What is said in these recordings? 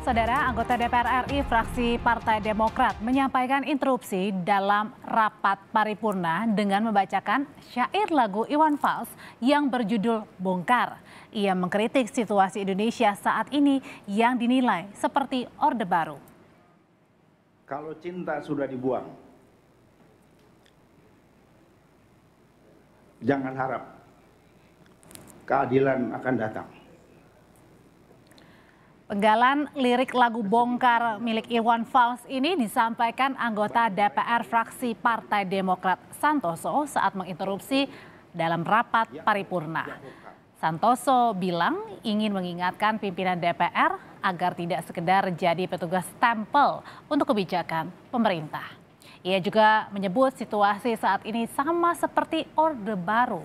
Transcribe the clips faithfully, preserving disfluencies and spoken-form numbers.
Saudara, anggota D P R R I fraksi Partai Demokrat menyampaikan interupsi dalam rapat paripurna dengan membacakan syair lagu Iwan Fals yang berjudul Bongkar. Ia mengkritik situasi Indonesia saat ini yang dinilai seperti Orde Baru. Kalau cinta sudah dibuang, jangan harap keadilan akan datang. Penggalan lirik lagu Bongkar milik Iwan Fals ini disampaikan anggota D P R fraksi Partai Demokrat Santoso saat menginterupsi dalam rapat paripurna. Santoso bilang ingin mengingatkan pimpinan D P R agar tidak sekedar jadi petugas stempel untuk kebijakan pemerintah. Ia juga menyebut situasi saat ini sama seperti Orde Baru.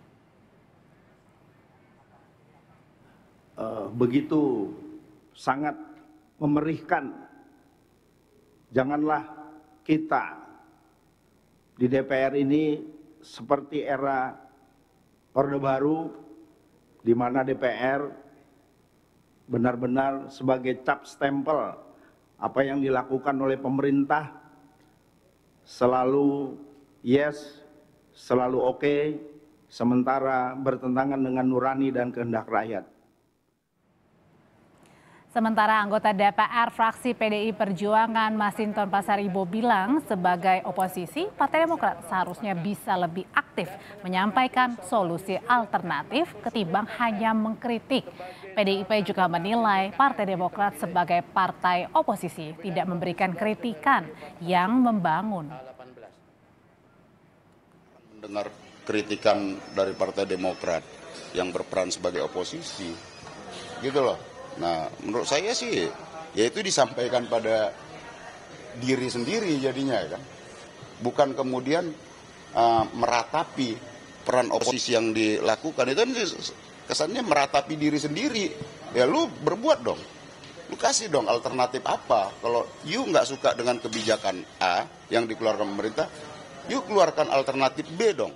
Uh, begitu sangat memerihkan. Janganlah kita di D P R ini seperti era Orde Baru, di mana D P R benar-benar sebagai cap stempel apa yang dilakukan oleh pemerintah, selalu yes, selalu oke, okay, sementara bertentangan dengan nurani dan kehendak rakyat. Sementara anggota D P R fraksi P D I Perjuangan Masinton Pasaribo bilang sebagai oposisi, Partai Demokrat seharusnya bisa lebih aktif menyampaikan solusi alternatif ketimbang hanya mengkritik. P D I P juga menilai Partai Demokrat sebagai partai oposisi tidak memberikan kritikan yang membangun. Mendengar kritikan dari Partai Demokrat yang berperan sebagai oposisi, gitu loh. Nah, menurut saya sih, ya itu disampaikan pada diri sendiri jadinya kan. Bukan kemudian uh, meratapi peran oposisi yang dilakukan. Itu kan kesannya meratapi diri sendiri. Ya lu berbuat dong. Lu kasih dong alternatif apa. Kalau you nggak suka dengan kebijakan A yang dikeluarkan pemerintah, you keluarkan alternatif B dong.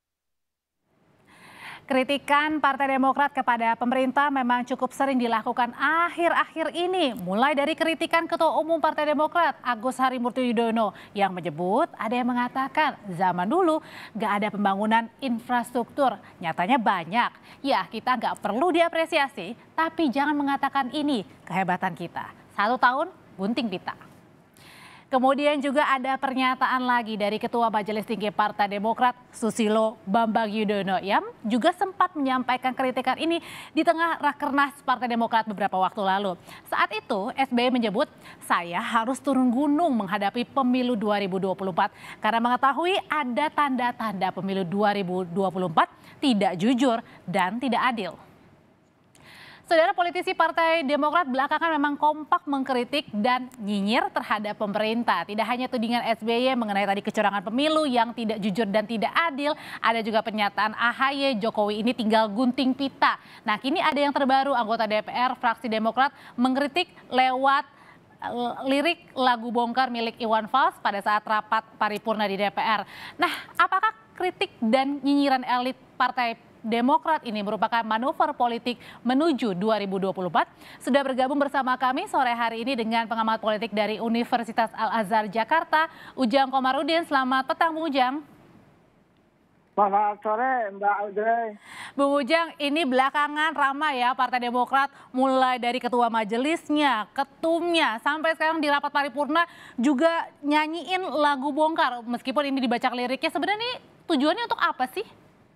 Kritikan Partai Demokrat kepada pemerintah memang cukup sering dilakukan akhir-akhir ini. Mulai dari kritikan Ketua Umum Partai Demokrat Agus Harimurti Yudhoyono yang menyebut ada yang mengatakan zaman dulu gak ada pembangunan infrastruktur. Nyatanya banyak. Ya kita gak perlu diapresiasi, tapi jangan mengatakan ini kehebatan kita. Satu tahun bunting pita. Kemudian juga ada pernyataan lagi dari Ketua Majelis Tinggi Partai Demokrat Susilo Bambang Yudhoyono yang juga sempat menyampaikan kritikan ini di tengah Rakernas Partai Demokrat beberapa waktu lalu. Saat itu S B Y menyebut saya harus turun gunung menghadapi pemilu dua ribu dua puluh empat karena mengetahui ada tanda-tanda pemilu dua ribu dua puluh empat tidak jujur dan tidak adil. Saudara, politisi Partai Demokrat belakangan memang kompak mengkritik dan nyinyir terhadap pemerintah. Tidak hanya tudingan S B Y mengenai tadi kecurangan pemilu yang tidak jujur dan tidak adil, ada juga pernyataan A H Y Jokowi ini tinggal gunting pita. Nah, kini ada yang terbaru, anggota D P R fraksi Demokrat mengkritik lewat lirik lagu Bongkar milik Iwan Fals pada saat rapat paripurna di D P R. Nah, apakah kritik dan nyinyiran elit Partai Demokrat ini merupakan manuver politik menuju dua ribu dua puluh empat. Sudah bergabung bersama kami sore hari ini dengan pengamat politik dari Universitas Al-Azhar Jakarta, Ujang Komarudin. Selamat petang, Bung Ujang. Selamat sore, Mbak Audrey. Bung Ujang, ini belakangan ramai ya Partai Demokrat, mulai dari ketua majelisnya, ketumnya, sampai sekarang di rapat paripurna juga nyanyiin lagu Bongkar. Meskipun ini dibaca liriknya, sebenarnya ini tujuannya untuk apa sih?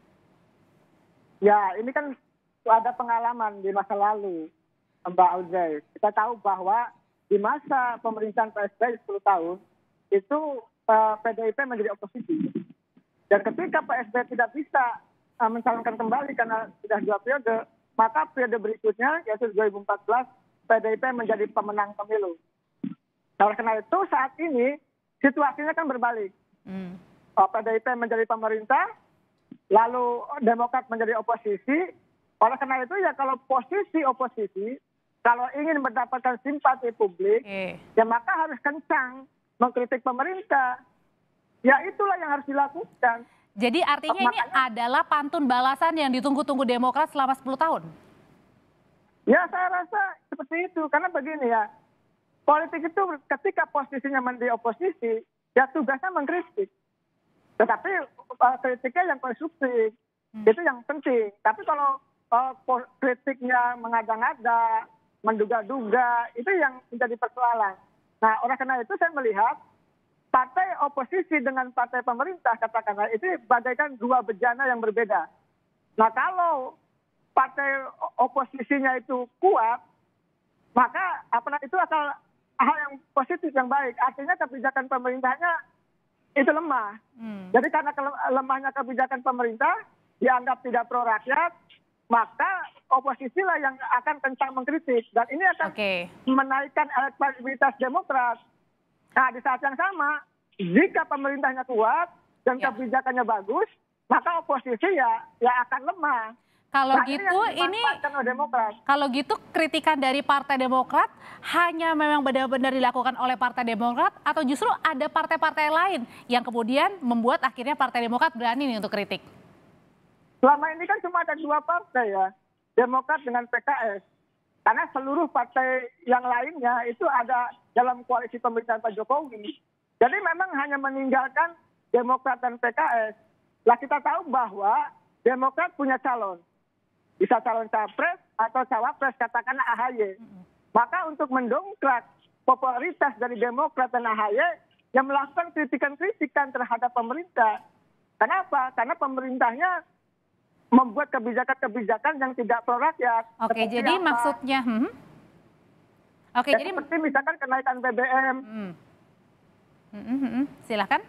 Ya, ini kan ada pengalaman di masa lalu, Mbak Audrey. Kita tahu bahwa di masa pemerintahan P S B Y sepuluh tahun, itu uh, P D I P menjadi oposisi. Dan ketika P S B Y tidak bisa uh, mencalonkan kembali karena sudah dua periode, maka periode berikutnya, yaitu dua ribu empat belas, P D I P menjadi pemenang pemilu. Nah, oleh karena itu saat ini situasinya kan berbalik. Hmm. Uh, P D I P menjadi pemerintah, lalu Demokrat menjadi oposisi. Oleh karena itu ya kalau posisi oposisi, kalau ingin mendapatkan simpati publik, okay, ya maka harus kencang mengkritik pemerintah. Ya itulah yang harus dilakukan. Jadi artinya Makanya, ini adalah pantun balasan yang ditunggu-tunggu Demokrat selama sepuluh tahun? Ya saya rasa seperti itu. Karena begini ya, politik itu ketika posisinya menjadi oposisi, ya tugasnya mengkritik. Tetapi uh, kritiknya yang konstruktif, hmm. itu yang penting. Tapi kalau uh, kritiknya mengada-ngada, menduga-duga, itu yang menjadi persoalan. Nah, oleh karena itu saya melihat partai oposisi dengan partai pemerintah, katakanlah, itu bagaikan dua bejana yang berbeda. Nah, kalau partai oposisinya itu kuat, maka apa itu akan hal yang positif, yang baik. Artinya kebijakan pemerintahnya itu lemah. Hmm. Jadi karena lemahnya kebijakan pemerintah, dianggap tidak pro rakyat, maka oposisi lah yang akan kencang mengkritik. Dan ini akan okay. menaikkan elektabilitas Demokrat. Nah, di saat yang sama, jika pemerintahnya kuat dan ya. kebijakannya bagus, maka oposisi ya ya akan lemah. Kalau nah, gitu ini, kalau gitu kritikan dari Partai Demokrat hanya memang benar-benar dilakukan oleh Partai Demokrat atau justru ada partai-partai lain yang kemudian membuat akhirnya Partai Demokrat berani nih untuk kritik? Selama ini kan cuma ada dua partai ya, Demokrat dengan P K S. Karena seluruh partai yang lainnya itu ada dalam koalisi pemerintahan Pak Jokowi. Jadi memang hanya meninggalkan Demokrat dan P K S. Lah kita tahu bahwa Demokrat punya calon. Bisa calon capres atau cawapres, katakanlah A H Y. Maka untuk mendongkrak popularitas dari Demokrat dan A H Y, yang melakukan kritikan-kritikan terhadap pemerintah. Kenapa? Karena pemerintahnya membuat kebijakan-kebijakan yang tidak pro rakyat. Oke, jadi apa? maksudnya... Hmm? Oke, ya, jadi... Seperti misalkan kenaikan B B M. Hmm. Hmm, hmm, hmm. Silakan.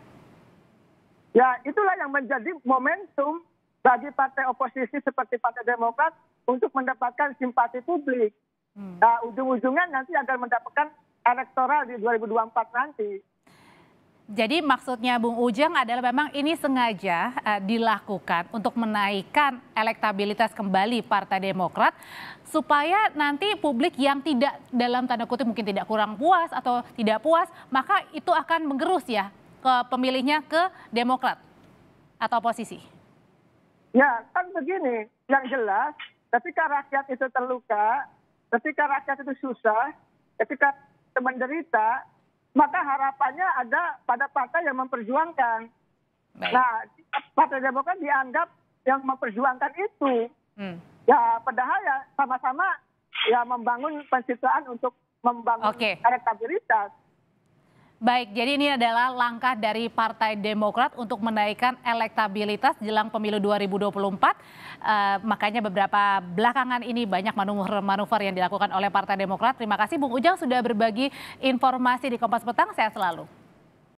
Ya, itulah yang menjadi momentum bagi partai oposisi seperti Partai Demokrat untuk mendapatkan simpati publik. Hmm. Nah, ujung-ujungnya nanti akan mendapatkan elektoral di dua ribu dua puluh empat nanti. Jadi maksudnya Bung Ujang adalah memang ini sengaja uh, dilakukan untuk menaikkan elektabilitas kembali Partai Demokrat supaya nanti publik yang tidak dalam tanda kutip mungkin tidak kurang puas atau tidak puas, maka itu akan menggerus ya ke pemilihnya ke Demokrat atau oposisi. Ya, kan begini, yang jelas ketika rakyat itu terluka, ketika rakyat itu susah, ketika menderita, maka harapannya ada pada partai yang memperjuangkan. Baik. Nah, Partai Demokrat dianggap yang memperjuangkan itu. Hmm. Ya, padahal ya sama-sama ya membangun pencitraan untuk membangun okay. elektabilitas. Baik, jadi ini adalah langkah dari Partai Demokrat untuk menaikkan elektabilitas jelang pemilu dua ribu dua puluh empat. Uh, makanya beberapa belakangan ini banyak manuver-manuver yang dilakukan oleh Partai Demokrat. Terima kasih Bung Ujang sudah berbagi informasi di Kompas Petang. Sehat selalu.